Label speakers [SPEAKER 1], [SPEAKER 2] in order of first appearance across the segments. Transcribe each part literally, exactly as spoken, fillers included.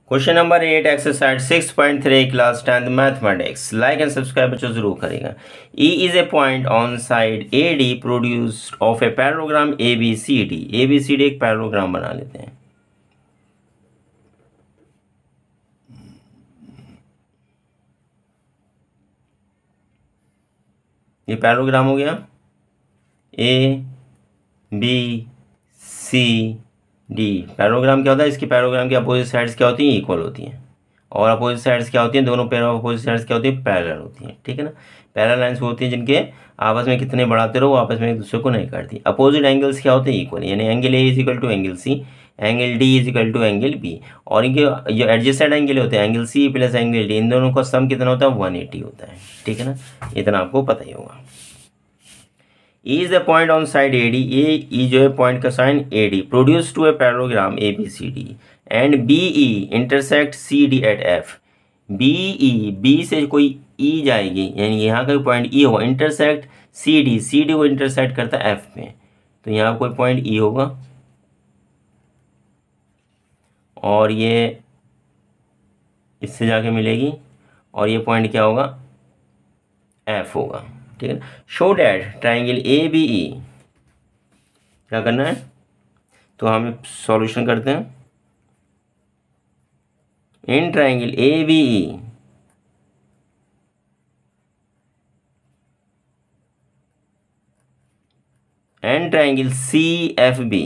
[SPEAKER 1] Question number eight exercise six point three class tenth mathematics. Like and subscribe बच्चों जरूर करेगा। E is a point on side A D produced of a parallelogram A B C D. A B C D एक parallelogram बना लेते हैं। ये पैरोग्राम हो गया ए बी सी डी। पैरोग्राम क्या होता है? इसकी पैरोग्राम की अपोजिट साइड्स क्या होती हैं? इक्वल होती हैं। और अपोजिट साइड्स क्या होती हैं? दोनों पेयर ऑफ अपोजिट साइड्स क्या होती हैं? पैरेलल होती हैं। ठीक है ना। पैरेलल लाइंस होती हैं जिनके आपस में कितने बढ़ाते रहो, आपस में एक दूसरे को नहीं काटती। अपोजिट एंगल्स क्या होते हैं? इक्वल, यानी angle A is equal to angle C, angle D is equal to angle B. और इनके जो एडजेसेंट एंगल होते हैं angle C plus angle D, इन दोनों का सम कितना होता है? वन एटी होता है। ठीक है ना, इतना आपको पता ही होगा। E is the point on side A D, A E जो है पॉइंट का side A D produce to a parallelogram A B C D and B E intersect C D at F। B E B से कोई E जाएगी, यानी यहाँ का point E होगा, intersect C D, C D को intersect करता है F में, तो यहाँ कोई पॉइंट E होगा और ये इससे जाके मिलेगी और ये पॉइंट क्या होगा? F होगा। ठीक है। Show that triangle A B E, क्या करना है? तो हम सॉल्यूशन करते हैं। In triangle A B E and triangle C F B.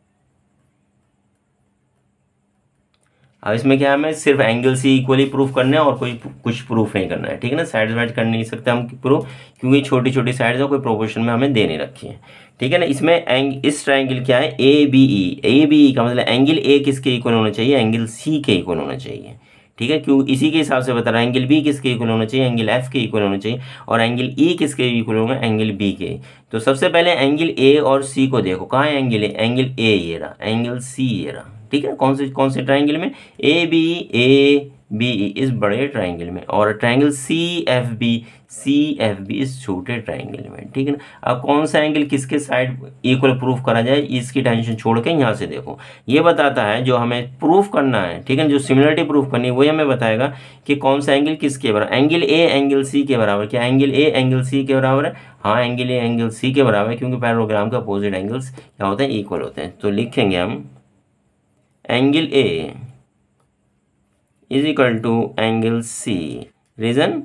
[SPEAKER 1] अब इसमें क्या है, हमें सिर्फ एंगल सी इक्वली प्रूफ करना है और कोई कुछ प्रूफ नहीं करना है। ठीक है ना। साइड वाइड कर नहीं सकते हम प्रूफ, क्योंकि छोटी छोटी साइड्स कोई प्रोपोर्शन में हमें दे नहीं रखी है। ठीक है ना। इसमें एंग इस ट्राइंगल क्या है? ए बी ई। ए बी ई का मतलब एंगल ए किसके इक्वल होना चाहिए? एंगल सी के इक्वल होना चाहिए। ठीक है, क्यों? इसी के हिसाब से बता रहा है। एंगल बी किसके इक्वल होना चाहिए? एंगल एफ के इक्वल होना चाहिए। और एंगल ई किसके इक्वल होगा? एंगल बी के। तो सबसे पहले एंगल ए और सी को देखो, कहाँ है एंगल ए? एंगल ए ये रहा, एंगल सी ये रहा। ठीक है। कौन से कौन से ट्राइंगल में? ए बी ए बी ई इस बड़े ट्राइंगल में, और triangle C F B C F B इस छोटे ट्राइंगल में। ठीक है ना। अब कौन सा एंगल किसके साइड इक्वल प्रूफ करा जाए, इसकी टेंशन छोड़ के यहाँ से देखो, ये बताता है जो हमें प्रूफ करना है। ठीक है ना। जो सिमिलरिटी प्रूफ करनी है वही हमें बताएगा कि कौन सा एंगल किसके बराबर। एंगल ए एंगल सी के बराबर। क्या एंगल ए एंगल सी के बराबर है? हाँ, एंगल ए एंगल सी के बराबर है, क्योंकि पैरोग्राम के अपोजिट एंगल्स क्या होते हैं? इक्वल होते हैं। तो लिखेंगे हम angle A is equal to angle C. Reason?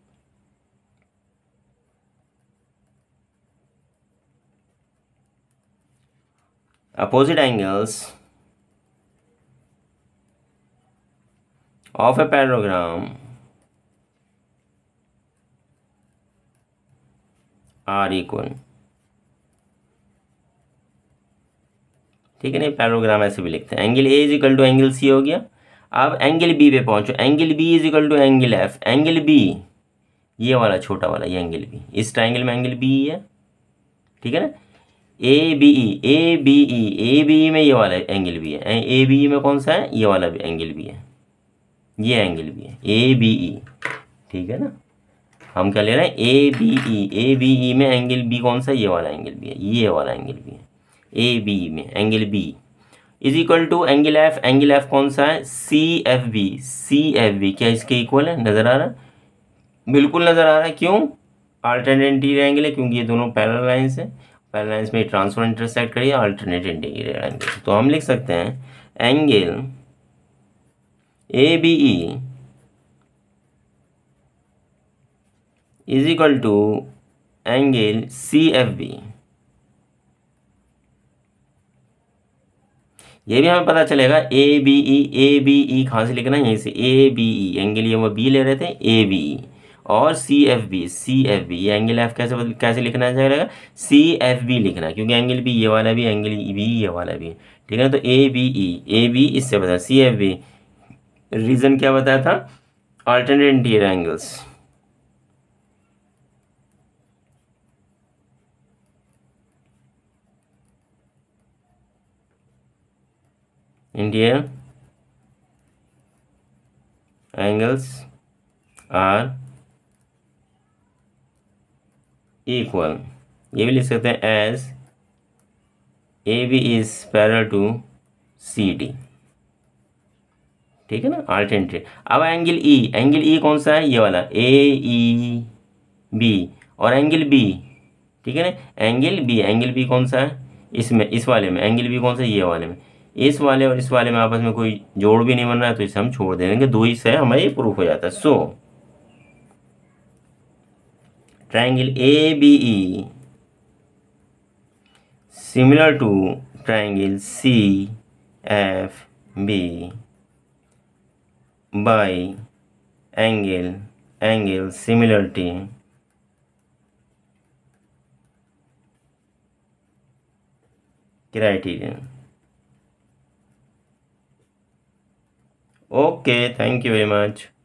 [SPEAKER 1] opposite angles of a parallelogram are equal। ठीक है ना। पैरोग्राम ऐसे भी लिखते हैं। Angle A is equal to angle C हो गया। अब एंगल बी पे पहुंचो। Angle B is equal to angle F. Angle B ये वाला छोटा वाला, ये एंगल बी, इस ट्राइंगल में एंगल बी है। ठीक है ना। A B E, A B E, A B E में ये वाला एंगल भी है। ए बी ई में कौन सा है? ये वाला भी एंगल भी है, ये एंगल भी है, ए बी ई। ठीक है ना। हम क्या ले रहे हैं? ए B E. A B E में एंगल बी कौन सा? ये वाला एंगल भी है, ये वाला एंगल भी है। ए बी ई में angle B is equal to angle F. Angle F कौन सा है? C F B. C F B क्या इसके इक्वल है? नजर आ रहा है? बिल्कुल नजर आ रहा है। क्यों? अल्टरनेट इंटीरियर एंगल है, क्योंकि ये दोनों पैरेलल लाइंस है। पैरेलल लाइंस में ट्रांसफर इंटरसेक्ट करिए, अल्टरनेट इंटीरियर एंगल। तो हम लिख सकते हैं angle A B E is equal to angle C F B. ये भी हमें पता चलेगा ए बी ई। ए बी ई कहाँ से लिखना है? यहीं से ए बी ई। एंगल ये वो बी ले रहे थे, ए बी ई, और C F B. C F B ये एंगल एफ कैसे कैसे लिखना चाहिए? सी एफ बी लिखना, क्योंकि एंगल बी ये वाला भी, एंगल बी ये वाला भी। ठीक है। तो ए बी ई, ए बी इससे बता, सी एफ बी। रीजन क्या बताया था? Alternate interior angles. Interior angles are equal. ये भी लिख सकते हैं as A B is parallel to C D. ठीक है ना, अल्टरनेट। अब एंगल ई, एंगल ई कौन सा है, ये वाला ए ई बी, और एंगल बी, ठीक है ना, एंगल बी, एंगल बी कौन सा है, इसमें, इस वाले में एंगल बी कौन सा है, ये वाले में। इस वाले और इस वाले में आपस में कोई जोड़ भी नहीं बन रहा है, तो इसे हम छोड़ देंगे, दो ही से हमारा ये प्रूफ हो जाता है। So triangle A B E similar to triangle C F B by angle angle similarity criterion. Okay, thank you very much.